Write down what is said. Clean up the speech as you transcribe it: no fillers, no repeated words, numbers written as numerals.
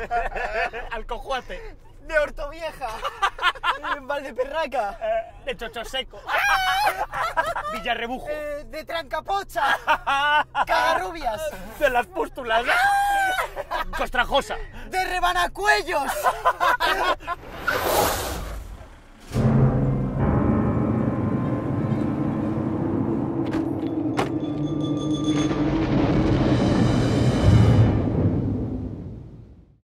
Alcojuate. De Hortovieja. Valdeperraca. De Chocho Seco. Villarrebujo. De Trancapocha. Cagarrubias. De las pústulas. Costrajosa. De Rebanacuellos.